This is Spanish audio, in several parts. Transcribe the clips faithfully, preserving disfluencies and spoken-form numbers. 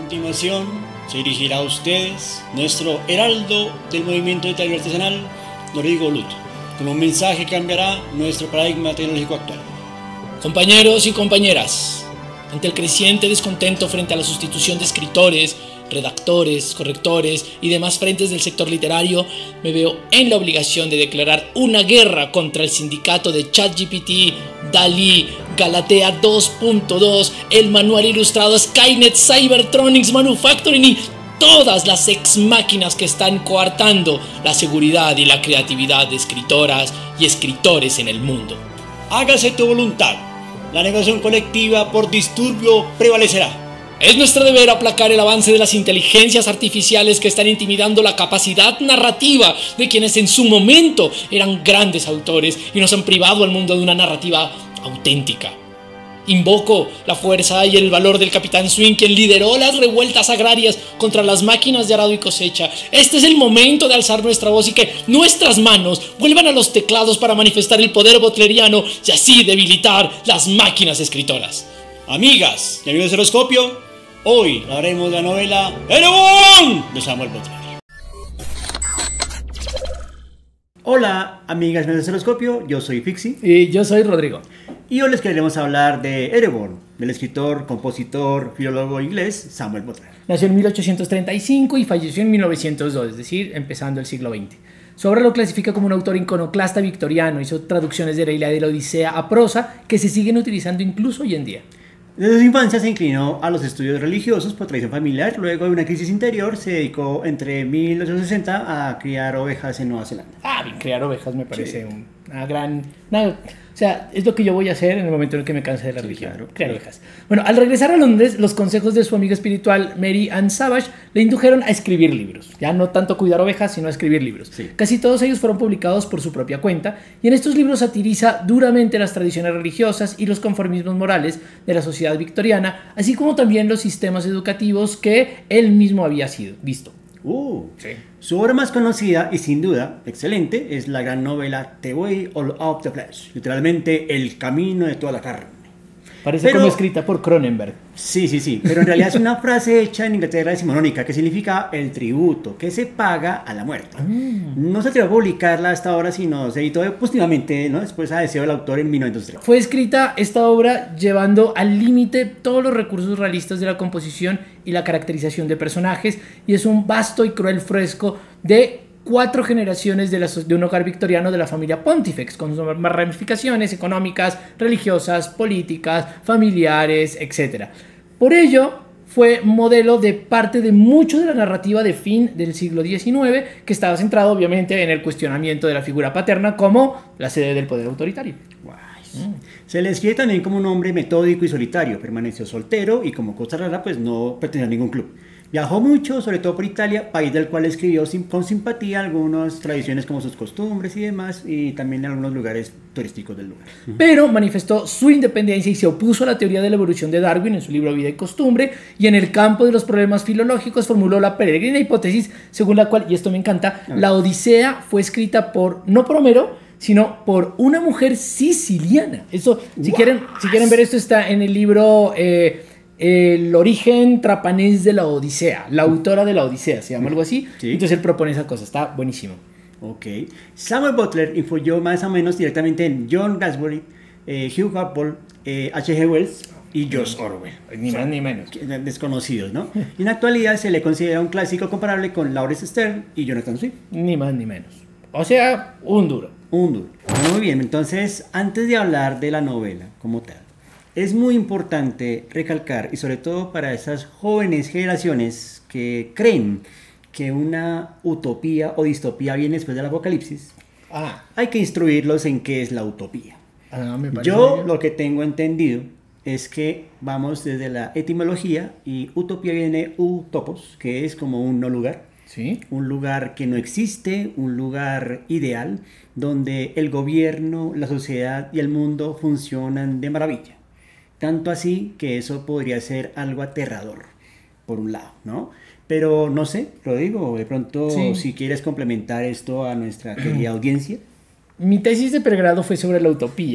continuación se dirigirá a ustedes nuestro heraldo del movimiento de taller artesanal, Rodrigo Luto, con un mensaje que cambiará nuestro paradigma tecnológico actual. Compañeros y compañeras, ante el creciente descontento frente a la sustitución de escritores, redactores, correctores y demás frentes del sector literario, me veo en la obligación de declarar una guerra contra el sindicato de ChatGPT, DALL-E, Galatea dos punto dos, el manual ilustrado Skynet, Cybertronics Manufacturing y todas las ex máquinas que están coartando la seguridad y la creatividad de escritoras y escritores en el mundo. Hágase tu voluntad. La negociación colectiva por disturbio prevalecerá. Es nuestro deber aplacar el avance de las inteligencias artificiales que están intimidando la capacidad narrativa de quienes en su momento eran grandes autores y nos han privado al mundo de una narrativa auténtica. Invoco la fuerza y el valor del Capitán Swing, quien lideró las revueltas agrarias contra las máquinas de arado y cosecha. Este es el momento de alzar nuestra voz y que nuestras manos vuelvan a los teclados para manifestar el poder butleriano y así debilitar las máquinas escritoras. Amigas y amigos del Horoscopio, hoy hablaremos de la novela Erebor de Samuel Butler. Hola, amigas y amigos del Horoscopio, yo soy Fixi. Y yo soy Rodrigo. Y hoy les queremos hablar de Erebor, del escritor, compositor, filólogo inglés Samuel Butler. Nació en mil ochocientos treinta y cinco y falleció en mil novecientos dos, es decir, empezando el siglo veinte. Su obra lo clasifica como un autor iconoclasta victoriano. Hizo traducciones de la Ilíada y la Odisea a prosa que se siguen utilizando incluso hoy en día. Desde su infancia se inclinó a los estudios religiosos por tradición familiar. Luego de una crisis interior se dedicó entre mil ochocientos sesenta a criar ovejas en Nueva Zelanda. Ah, bien, criar ovejas me parece sí. una gran... Una, o sea, es lo que yo voy a hacer en el momento en el que me canse de la sí, religión, claro, criar claro. ovejas. Bueno, al regresar a Londres, los consejos de su amiga espiritual Mary Ann Savage le indujeron a escribir libros. Ya no tanto cuidar ovejas, sino a escribir libros. Sí. Casi todos ellos fueron publicados por su propia cuenta, y en estos libros satiriza duramente las tradiciones religiosas y los conformismos morales de la sociedad victoriana, así como también los sistemas educativos que él mismo había sido visto. Uh, sí. Su obra más conocida y sin duda excelente es la gran novela The Way of the Flesh, literalmente El camino de toda la carne. Parece pero, como escrita por Cronenberg. Sí, sí, sí, pero en realidad es una frase hecha en Inglaterra decimonónica que significa el tributo que se paga a la muerte. Mm. No se atrevió a publicarla hasta ahora, sino se editó póstumamente, ¿no? Después a deseo del autor en mil novecientos tres. Fue escrita esta obra llevando al límite todos los recursos realistas de la composición y la caracterización de personajes, y es un vasto y cruel fresco de cuatro generaciones de, la, de un hogar victoriano de la familia Pontifex, con sus ramificaciones económicas, religiosas, políticas, familiares, etcétera. Por ello, fue modelo de parte de mucho de la narrativa de fin del siglo diecinueve, que estaba centrado obviamente en el cuestionamiento de la figura paterna como la sede del poder autoritario. Wow. Mm. Se le describe también como un hombre metódico y solitario. Permaneció soltero y, como cosa rara, pues no pertenecía a ningún club. Viajó mucho, sobre todo por Italia, país del cual escribió con simpatía algunas tradiciones como sus costumbres y demás, y también en algunos lugares turísticos del lugar. Pero manifestó su independencia y se opuso a la teoría de la evolución de Darwin en su libro Vida y Costumbre, y en el campo de los problemas filológicos formuló la peregrina hipótesis según la cual, y esto me encanta, la Odisea fue escrita por, no por Homero, sino por una mujer siciliana. Eso, si, quieren, si quieren ver esto, está en el libro... Eh, El origen trapanés de la Odisea, la autora de la Odisea, se llama algo así. Sí. Entonces él propone esa cosa, está buenísimo. Ok. Samuel Butler influyó más o menos directamente en John Galsworthy, eh, Hugh Walpole, eh, H G Wells y George Orwell. Ni más ni menos. Desconocidos, ¿no? Y en la actualidad se le considera un clásico comparable con Lawrence Stern y Jonathan Swift. Ni más ni menos. O sea, un duro. Un duro. Muy bien, entonces, antes de hablar de la novela como tal, es muy importante recalcar, y sobre todo para esas jóvenes generaciones que creen que una utopía o distopía viene después del apocalipsis, ah. hay que instruirlos en qué es la utopía. Ah, me parece Yo bien. Lo que tengo entendido es que vamos desde la etimología, y utopía viene utopos, que es como un no lugar. ¿Sí? Un lugar que no existe, un lugar ideal, donde el gobierno, la sociedad y el mundo funcionan de maravilla. Tanto así que eso podría ser algo aterrador, por un lado, ¿no? Pero no sé, Rodrigo, de pronto sí. si quieres complementar esto a nuestra querida audiencia. Mi tesis de pregrado fue sobre la utopía,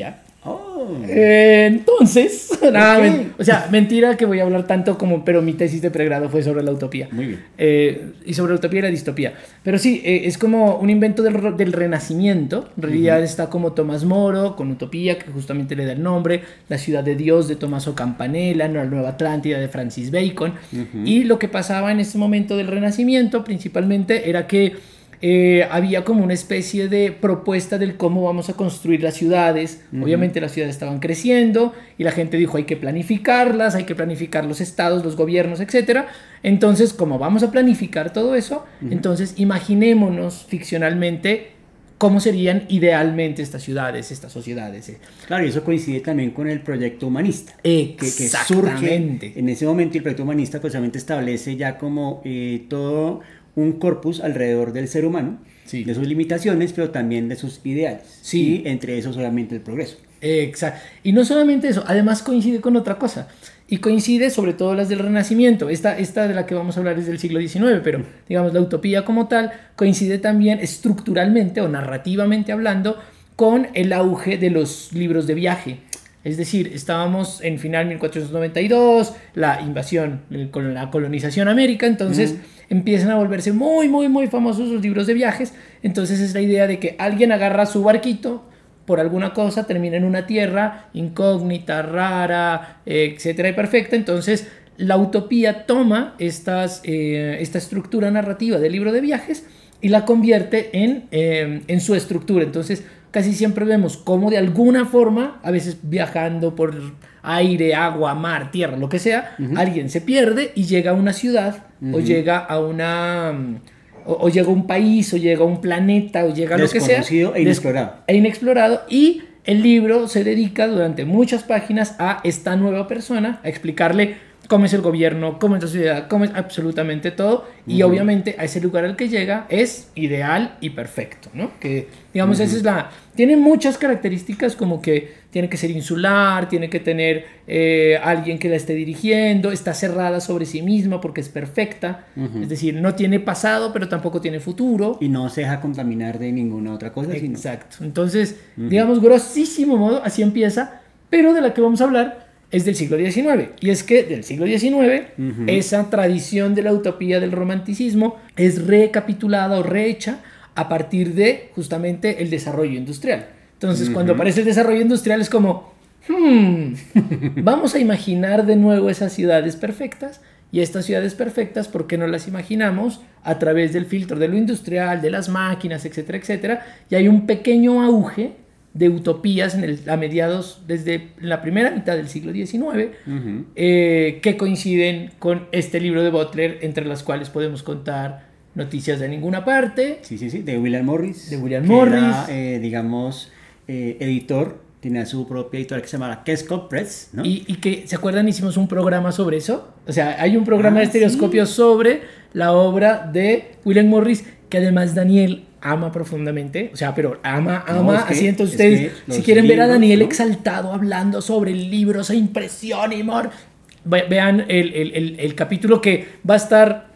Oh. Eh, entonces, nada, Ok. men- o sea, mentira que voy a hablar tanto como, pero mi tesis de pregrado fue sobre la utopía. Muy bien. Eh, y sobre la utopía y la distopía. Pero sí, eh, es como un invento del, ro- del Renacimiento. En realidad está como Tomás Moro con Utopía, que justamente le da el nombre, La ciudad de Dios de Tommaso Campanella, La Nueva Atlántida de Francis Bacon. Ujú. Y lo que pasaba en este momento del Renacimiento principalmente era que eh, había como una especie de propuesta del cómo vamos a construir las ciudades. Ujú. Obviamente las ciudades estaban creciendo y la gente dijo hay que planificarlas, hay que planificar los estados, los gobiernos, etcétera. Entonces, como vamos a planificar todo eso, Ujú. entonces imaginémonos ficcionalmente cómo serían idealmente estas ciudades, estas sociedades. eh. Claro, y eso coincide también con el proyecto humanista. Que, que surge Exactamente. en ese momento. Y el proyecto humanista pues realmente establece ya como eh, todo un corpus alrededor del ser humano, Sí. de sus limitaciones, pero también de sus ideales. Sí. Y entre esos obviamente el progreso. Exacto. Y no solamente eso, además coincide con otra cosa. Y coincide sobre todo las del Renacimiento. Esta, esta de la que vamos a hablar es del siglo diecinueve, pero digamos la utopía como tal coincide también estructuralmente o narrativamente hablando con el auge de los libros de viaje. Es decir, estábamos en final mil cuatrocientos noventa y dos, la invasión, el col- la colonización a América, entonces Ujú. empiezan a volverse muy, muy, muy famosos los libros de viajes. Entonces es la idea de que alguien agarra su barquito, por alguna cosa termina en una tierra incógnita, rara, eh, etcétera, y perfecta. Entonces la utopía toma estas, eh, esta estructura narrativa del libro de viajes y la convierte en, eh, en su estructura. Entonces casi siempre vemos cómo de alguna forma, a veces viajando por aire, agua, mar, tierra, lo que sea, Ujú. alguien se pierde y llega a una ciudad o Ujú. llega a una... mm, O, o llega a un país, o llega a un planeta, o llega a lo que sea. Desconocido e des- inexplorado. E inexplorado. Y el libro se dedica durante muchas páginas a esta nueva persona, a explicarle cómo es el gobierno, cómo es la sociedad, cómo es absolutamente todo. Y Ujú. obviamente a ese lugar al que llega es ideal y perfecto, ¿no? Que, digamos, Ujú. esa es la... Tiene muchas características como que tiene que ser insular, tiene que tener eh, alguien que la esté dirigiendo, está cerrada sobre sí misma porque es perfecta. Ujú. Es decir, no tiene pasado, pero tampoco tiene futuro. Y no se deja contaminar de ninguna otra cosa, sino... Exacto. Entonces, Ujú. digamos, grosísimo modo, así empieza, pero de la que vamos a hablar es del siglo diecinueve. Y es que del siglo diecinueve, Ujú. esa tradición de la utopía del romanticismo es recapitulada o rehecha a partir de justamente el desarrollo industrial. Entonces, cuando Ujú. aparece el desarrollo industrial es como, hmm, vamos a imaginar de nuevo esas ciudades perfectas. Y estas ciudades perfectas, ¿por qué no las imaginamos? A través del filtro de lo industrial, de las máquinas, etcétera, etcétera. Y hay un pequeño auge de utopías en el, a mediados, desde la primera mitad del siglo diecinueve, Ujú. eh, que coinciden con este libro de Butler, entre las cuales podemos contar Noticias de Ninguna Parte, Sí, sí, sí, de William Morris. De William que Morris. Era, eh, digamos, eh, editor, tenía su propia editorial que se llamaba Kescott Press, ¿no? y, y que, ¿se acuerdan? Hicimos un programa sobre eso. O sea, hay un programa Ah, de estereoscopio sí. sobre la obra de William Morris, que además Daniel ama profundamente, o sea, pero ama, No, ama, es que- así entonces es ustedes, que si los quieren ver a libros, Daniel ¿no? exaltado hablando sobre el libro, esa impresión y amor, ve- vean el, el, el, el capítulo que va a estar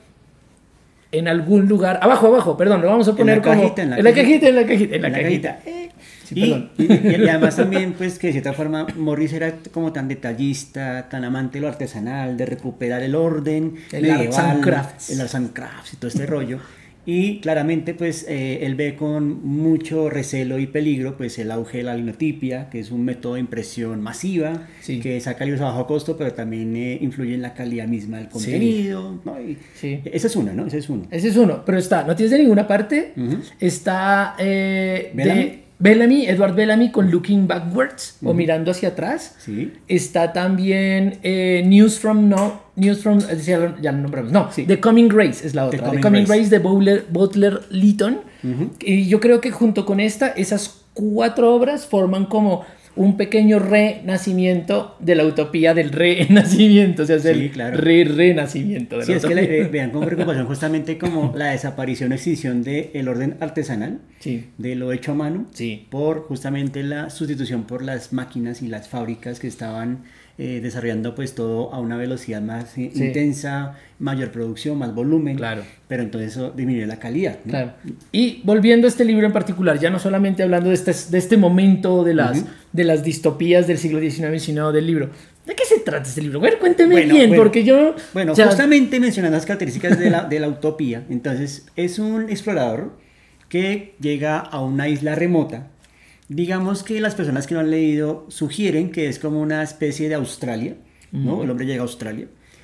en algún lugar, abajo, abajo, perdón, lo vamos a En poner la como, cajita, en la en la cajita. cajita, en la cajita, en la En la cajita. cajita. Eh, sí, Y, perdón. y- y- y además también, pues que de cierta forma Morris era como tan detallista, tan amante de lo artesanal, de recuperar el orden El medieval, arts and crafts. el arts and crafts y todo este rollo. Y claramente, pues eh, él ve con mucho recelo y peligro, pues el auge de la linotipia, que es un método de impresión masiva, Sí. que saca libros a bajo costo, pero también eh, influye en la calidad misma del contenido, ¿no? Y Sí. ese es uno, ¿no? Ese es uno. Ese es uno, pero está, no tienes de ninguna parte, Ujú. está eh, Bellamy. de Bellamy, Edward Bellamy con Looking Backwards o Mirando hacia atrás. Sí. Está también eh, News from No, News from, eh, ya lo, ya lo nombramos, no, Sí. The Coming Grace es la otra, The Coming Coming, Grace. Grace de Butler, Butler Lytton. Ujú. Y yo creo que junto con esta, esas cuatro obras forman como un pequeño renacimiento de la utopía del renacimiento, o sea, es Sí, el claro. re-renacimiento de Sí, la es que la- utopía. eh, vean con preocupación justamente como la desaparición o extinción del orden artesanal, Sí. de lo hecho a mano, Sí. por justamente la sustitución por las máquinas y las fábricas que estaban eh, desarrollando pues todo a una velocidad más eh, Sí. intensa, mayor producción, más volumen. Claro. pero entonces eso disminuye la calidad, ¿no? Claro. Y volviendo a este libro en particular, ya no solamente hablando de este, de este momento de las, uh-huh. de las distopías del siglo diecinueve, sino del libro. ¿De qué se trata este libro? Bueno, cuénteme bueno, bien, bueno, porque yo... Bueno, ya... justamente mencionando las características de la, de la utopía, entonces es un explorador que llega a una isla remota. Digamos que las personas que lo han leído sugieren que es como una especie de Australia, ¿no? Uh-huh. El hombre llega a Australia.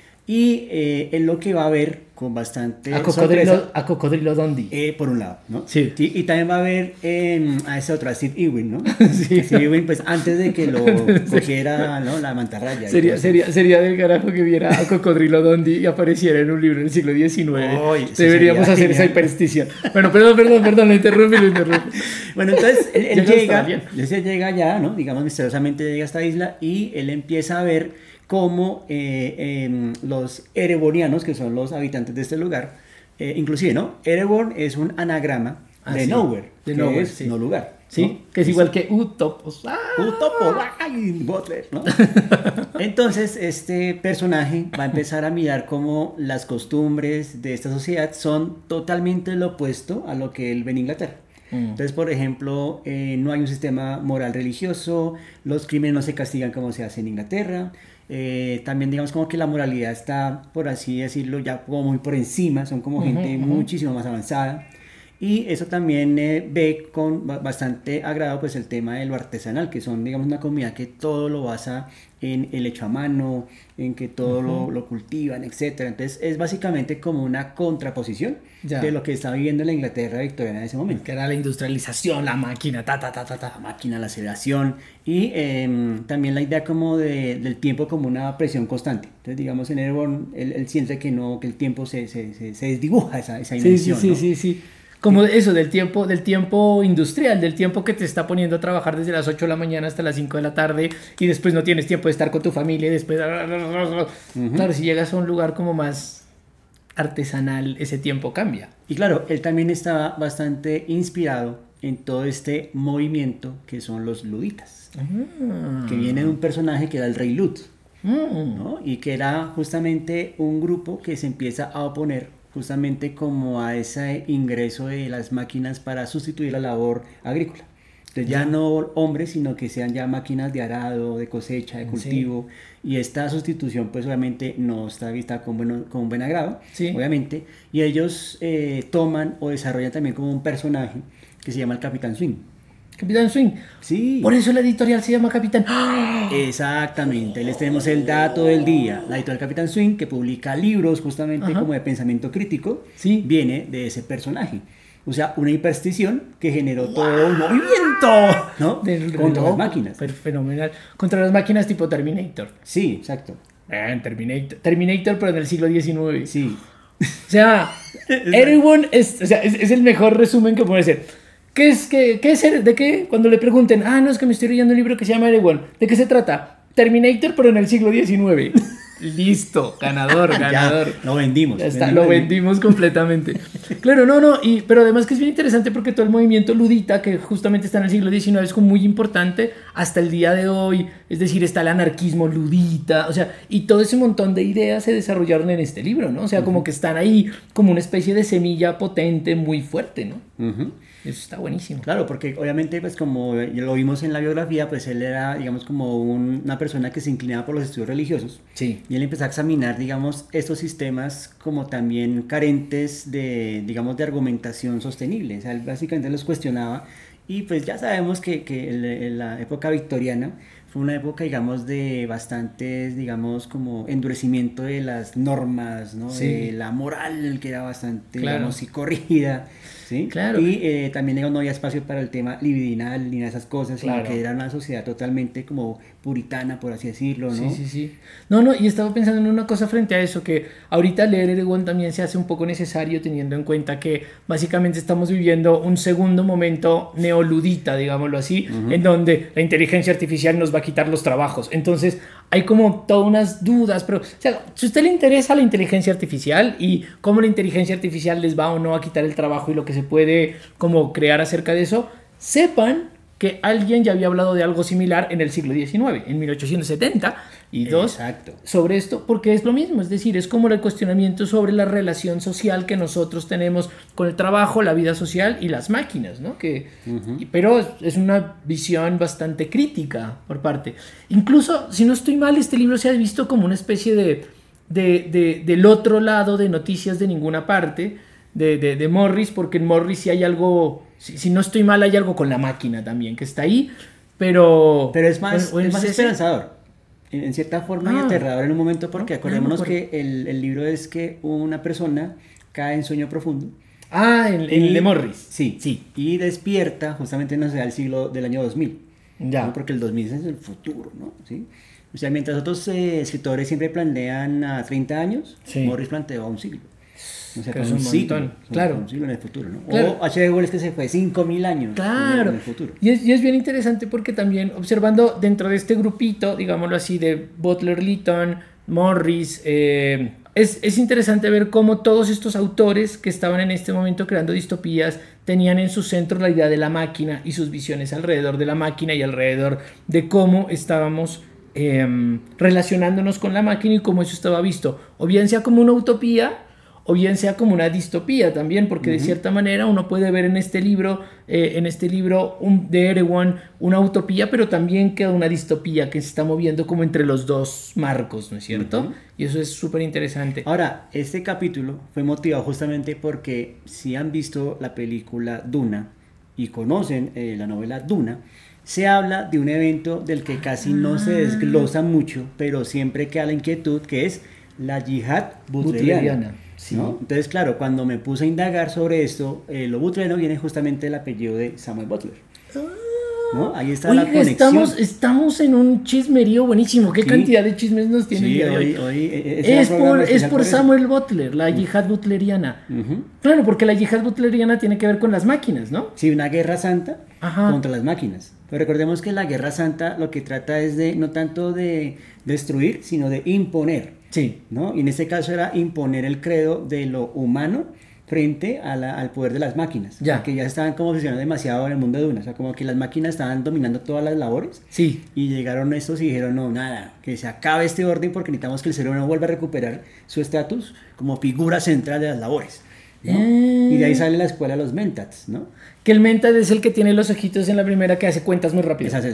Y eh, es lo que va a ver con bastante a Cocodrilo, a Cocodrilo Dundee. Eh, por un lado, ¿no? Sí. sí. Y también va a ver eh, a ese otro, a Steve Irwin, ¿no? Sí. Steve Irwin, pues antes de que lo cogiera, ¿no? La mantarraya. Sería, sería, sería del carajo que viera a Cocodrilo Dundee y apareciera en un libro del siglo diecinueve. Oh, Deberíamos hacer genial. Esa hiperstición. Bueno, perdón, perdón, perdón, lo interrumpí, lo interrumpí. Bueno, entonces él, él llega, él se llega ya, ¿no? Digamos, misteriosamente llega a esta isla y él empieza a ver cómo eh, eh, los ereborianos, que son los habitantes de este lugar, eh, inclusive, ¿no? Ereborn es un anagrama ah, de sí. nowhere, de que nowhere, es sí. no lugar. Sí, ¿no? que es igual que Utopos. ¡Ah! Utopos, ¡ay! Butler, ¿no? Entonces, este personaje va a empezar a mirar cómo las costumbres de esta sociedad son totalmente lo opuesto a lo que él ve en Inglaterra. Entonces, por ejemplo, eh, no hay un sistema moral religioso, los crímenes no se castigan como se hace en Inglaterra, eh, también digamos como que la moralidad está, por así decirlo, ya como muy por encima, son como uh-huh, gente uh-huh. muchísimo más avanzada. Y eso también eh, ve con bastante agrado pues el tema de lo artesanal, que son digamos una comunidad que todo lo basa en el hecho a mano, en que todo uh-huh. lo, lo cultivan, etcétera. Entonces es básicamente como una contraposición ya. De lo que está viviendo la Inglaterra victoriana en ese momento. Que era la industrialización, la máquina, ta, ta, ta, ta, ta. La máquina, la aceleración y eh, también la idea como de, del tiempo como una presión constante. Entonces digamos en Ereborn él, él siente que, no, que el tiempo se, se, se, se desdibuja esa, esa dimensión. Sí, sí, ¿no? sí, sí, sí. Como eso, del tiempo, del tiempo industrial, del tiempo que te está poniendo a trabajar desde las ocho de la mañana hasta las cinco de la tarde y después no tienes tiempo de estar con tu familia y después... Uh-huh. Claro, si llegas a un lugar como más artesanal, ese tiempo cambia. Y claro, él también estaba bastante inspirado en todo este movimiento que son los luditas, uh-huh. que viene de un personaje que era el rey Lud, uh-huh. ¿no? Y que era justamente un grupo que se empieza a oponer justamente como a ese ingreso de las máquinas para sustituir la labor agrícola. Entonces ya no hombres, sino que sean ya máquinas de arado, de cosecha, de cultivo, sí. y esta sustitución pues obviamente no está vista con, bueno, con buen agrado, sí. obviamente, y ellos eh, toman o desarrollan también como un personaje que se llama el Capitán Swing. Capitán Swing. Sí. Por eso la editorial se llama Capitán. ¡Ah! Exactamente. Les tenemos el dato del día. La editorial Capitán Swing, que publica libros justamente Ajá. como de pensamiento crítico, sí. viene de ese personaje. O sea, una hiperstición que generó wow. todo un movimiento, ¿no? Del contra reloj, las máquinas. Fenomenal. Contra las máquinas tipo Terminator. Sí, exacto. Eh, Terminator. Terminator, pero en el siglo diecinueve. Sí. O sea, everyone es, o sea, es, es el mejor resumen que puede ser. ¿Qué es, qué, qué es, de qué? Cuando le pregunten, ah, no, es que me estoy leyendo un libro que se llama Everyone. ¿De qué se trata? Terminator, pero en el siglo diecinueve. Listo, ganador, ganador. Ya, lo vendimos. Ya está, lo vendimos completamente. Claro, no, no, y, pero además que es bien interesante porque todo el movimiento ludita, que justamente está en el siglo diecinueve, es como muy importante hasta el día de hoy. Es decir, está el anarquismo ludita, o sea, y todo ese montón de ideas se desarrollaron en este libro, ¿no? O sea, uh-huh. como que están ahí como una especie de semilla potente, muy fuerte, ¿no? Uh-huh. Eso está buenísimo. Claro, porque obviamente, pues como lo vimos en la biografía, pues él era, digamos, como un, una persona que se inclinaba por los estudios religiosos. Sí. Y él empezó a examinar, digamos, estos sistemas como también carentes de, digamos, de argumentación sostenible. O sea, él básicamente los cuestionaba. Y pues ya sabemos que, que en la época victoriana fue una época, digamos, de bastantes, digamos, como endurecimiento de las normas, ¿no? Sí. De la moral, que era bastante, claro. digamos, sí, corrigida. ¿Sí? Claro. Y eh, también digamos, no había espacio para el tema libidinal ni de esas cosas, claro. sino que era una sociedad totalmente como puritana, por así decirlo, ¿no? Sí, sí, sí. No, no, y estaba pensando en una cosa frente a eso, que ahorita leer Eragon también se hace un poco necesario teniendo en cuenta que básicamente estamos viviendo un segundo momento neoludita, digámoslo así, uh-huh. en donde la inteligencia artificial nos va a quitar los trabajos. Entonces hay como todas unas dudas, pero o sea, si a usted le interesa la inteligencia artificial y cómo la inteligencia artificial les va o no a quitar el trabajo y lo que se puede como crear acerca de eso, sepan que alguien ya había hablado de algo similar en el siglo diecinueve, en mil ochocientos setenta y dos, Exacto. sobre esto, porque es lo mismo, es decir, es como el cuestionamiento sobre la relación social que nosotros tenemos con el trabajo, la vida social y las máquinas, ¿no? Que, uh-huh. y, pero es, es una visión bastante crítica por parte. Incluso, si no estoy mal, este libro se ha visto como una especie de, de, de del otro lado de Noticias de Ninguna Parte, de, de, de Morris, porque en Morris sí hay algo... Si, si no estoy mal, hay algo con la máquina también que está ahí, pero... Pero es más, o, o es más ese... esperanzador, en, en cierta forma ah, y aterrador en un momento, porque no, acordémonos no que el, el libro es que una persona cae en sueño profundo. Ah, en, en el de Morris. Sí, sí. Y despierta justamente en la sociedad del siglo del año dos mil. Ya. ¿no? Porque el dos mil es el futuro, ¿no? ¿Sí? O sea, mientras otros eh, escritores siempre planean a treinta años, sí. Morris planteó a un siglo. O sea, es un, un siglo, montón, claro. Un siglo en el futuro, ¿no? Claro. O H G Wells que se fue cinco mil años claro. en el futuro. Y es, y es bien interesante porque también observando dentro de este grupito, digámoslo así, de Butler Lytton, Morris, eh, es, es interesante ver cómo todos estos autores que estaban en este momento creando distopías tenían en su centro la idea de la máquina y sus visiones alrededor de la máquina y alrededor de cómo estábamos eh, relacionándonos con la máquina y cómo eso estaba visto, o bien sea como una utopía, o bien sea como una distopía también, porque uh-huh. de cierta manera uno puede ver en este libro, eh, en este libro un, de Erewhon una utopía, pero también queda una distopía que se está moviendo como entre los dos marcos, ¿no es cierto? Uh-huh. Y eso es súper interesante. Ahora, este capítulo fue motivado justamente porque si han visto la película Duna y conocen eh, la novela Duna, se habla de un evento del que casi ah. no se desglosa mucho, pero siempre queda la inquietud, que es la yihad butleriana. butleriana. Sí. ¿No? Entonces, claro, cuando me puse a indagar sobre esto, eh, lo butleriano viene justamente del apellido de Samuel Butler. ¿No? Ahí está Oiga, la conexión. Estamos, estamos en un chismerío buenísimo. ¿Qué sí. cantidad de chismes nos tiene sí, el día de hoy? hoy? hoy es por, es por, por Samuel Butler, la yihad butleriana. Uh-huh. Claro, porque la yihad butleriana tiene que ver con las máquinas, ¿no? Sí, una guerra santa Ajá. contra las máquinas. Pero recordemos que la guerra santa lo que trata es de no tanto de destruir, sino de imponer. Sí. ¿No? Y en este caso era imponer el credo de lo humano frente a la, al poder de las máquinas. Ya. Porque ya estaban como obsesionados demasiado en el mundo de Duna. O sea, como que las máquinas estaban dominando todas las labores. Sí. Y llegaron estos y dijeron, no, nada, que se acabe este orden porque necesitamos que el ser humano vuelva a recuperar su estatus como figura central de las labores. ¿no? Eh... Y de ahí sale la escuela de los Mentats, ¿no? Que el Mentat es el que tiene los ojitos en la primera que hace cuentas muy rápido. Esa,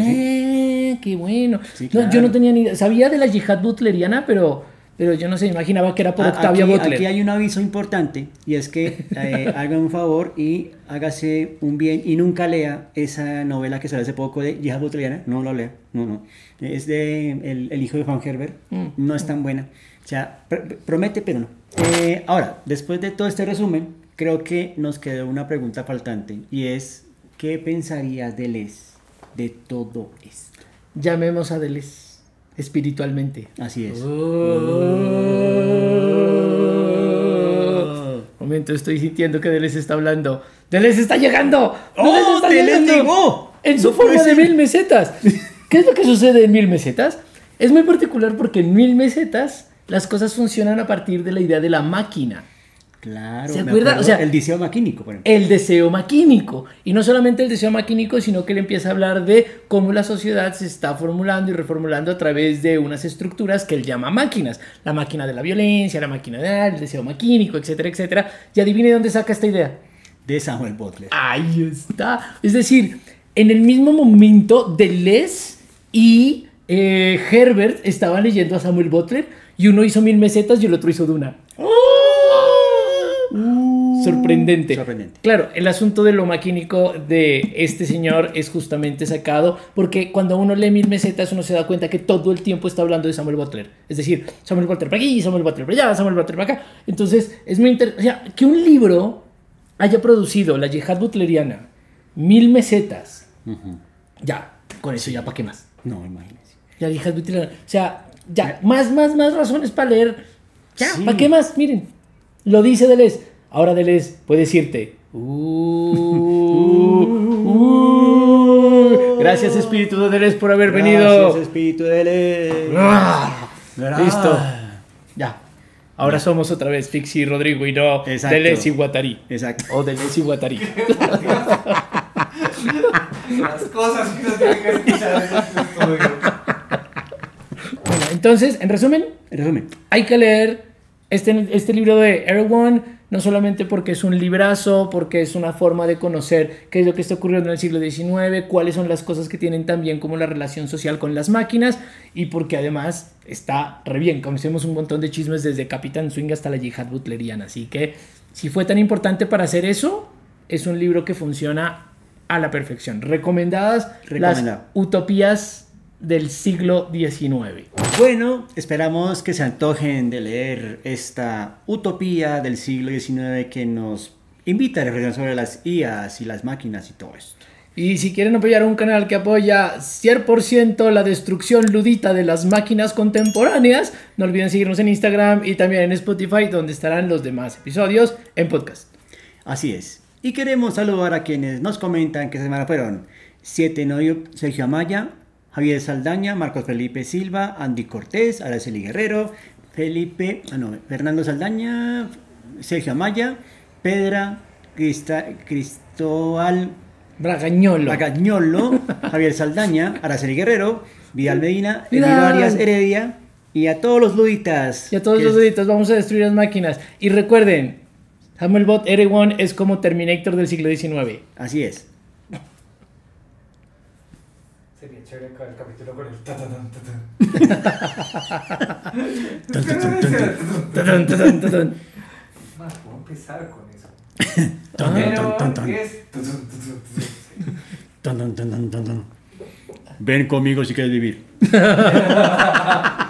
eh, qué bueno. Sí, claro. No, yo no tenía ni idea. Sabía de la yihad butleriana, pero... Pero yo no sé, imaginaba que era por Octavia aquí, Butler. Aquí hay un aviso importante y es que eh, hagan un favor y hágase un bien y nunca lea esa novela que salió hace poco de Yihad Butleriana. No lo lea, no, no. Es de el, el hijo de Juan Herbert, mm. no es tan buena. O sea, pr- promete, pero no. Eh, ahora, después de todo este resumen, creo que nos quedó una pregunta faltante y es, ¿qué pensarías de Les de todo esto? Llamemos a Deleuze. Espiritualmente. Así es. Oh. Oh. Momento, estoy sintiendo que Deleuze está hablando. ¡Deleuze está llegando! ¡Oh, Deleuze llegó! En su no forma de mil mesetas. ¿Qué es lo que sucede en mil mesetas? Es muy particular porque en mil mesetas las cosas funcionan a partir de la idea de la máquina. Claro, ¿se acuerda? O sea, el deseo maquínico, por ejemplo. El deseo maquínico. Y no solamente el deseo maquínico, sino que él empieza a hablar de cómo la sociedad se está formulando y reformulando a través de unas estructuras que él llama máquinas. La máquina de la violencia, la máquina del deseo maquínico, etcétera, etcétera. Y adivine dónde saca esta idea. De Samuel Butler. Ahí está. Es decir, en el mismo momento, Deleuze y eh, Herbert estaban leyendo a Samuel Butler y uno hizo Mil Mesetas y el otro hizo Duna. ¡Oh! Uh, sorprendente. sorprendente. Claro, el asunto de lo maquínico de este señor es justamente sacado porque cuando uno lee Mil Mesetas uno se da cuenta que todo el tiempo está hablando de Samuel Butler. Es decir, Samuel Butler para aquí, Samuel Butler para allá, Samuel Butler para acá. Entonces es muy interesante. O sea, que un libro haya producido la yihad butleriana, Mil Mesetas. Uh-huh. Ya, con eso ya para qué más. No, imagínese. La yihad butleriana. O sea, ya, más, más, más razones para leer. Ya, sí. ¿Para qué más? Miren. Lo dice Deleuze. Ahora Deleuze puede decirte. Uh, uh, gracias, espíritu de Deleuze, por haber gracias, venido. Gracias, espíritu de Deleuze. Ah, listo. Ya. Ahora somos otra vez Fixi y Rodrigo y no Deleuze y Guattari. Exacto. O Deleuze y Guattari. Las cosas que uno tiene que escuchar en este estudio. Bueno, entonces, en resumen, En resumen, hay que leer este, este libro de Erewhon, no solamente porque es un librazo, porque es una forma de conocer qué es lo que está ocurriendo en el siglo diecinueve, cuáles son las cosas que tienen también como la relación social con las máquinas, y porque además está re bien. Conocemos un montón de chismes desde Capitán Swing hasta la yihad butleriana, así que si fue tan importante para hacer eso, es un libro que funciona a la perfección. Recomendadas las Recomendado. utopías del siglo diecinueve. bueno, esperamos que se antojen de leer esta utopía del siglo diecinueve que nos invita a reflexionar sobre las I As y las máquinas y todo esto. Y si quieren apoyar a un canal que apoya cien por ciento la destrucción ludita de las máquinas contemporáneas, no olviden seguirnos en Instagram y también en Spotify, donde estarán los demás episodios en podcast. Así es. Y queremos saludar a quienes nos comentan que esta semana fueron siete Novio, Sergio Amaya, Javier Saldaña, Marcos Felipe Silva, Andy Cortés, Araceli Guerrero, Felipe, ah no, Fernando Saldaña, Sergio Amaya, Pedra, Crista, Cristóbal Bragañolo. Bagañolo, Javier Saldaña, Araceli Guerrero, Vidal Medina, Vidal. Emilio Arias Heredia y a todos los luditas. Y a todos que los es- luditos, vamos a destruir las máquinas. Y recuerden, Samuel Bot Erewhon es como Terminator del siglo diecinueve. Así es. Sería chévere acabar el capítulo con el ta, ta, ta, ta, ta. Tun, tun, tun, tun, tun. Más, ¿cómo empezar con eso? Ton, ton, ton, ton, ton. Pero es... tu, tu, tu, tu, tu. Ton, ton, ton, ton, ton, ton. Ven conmigo si quieres vivir.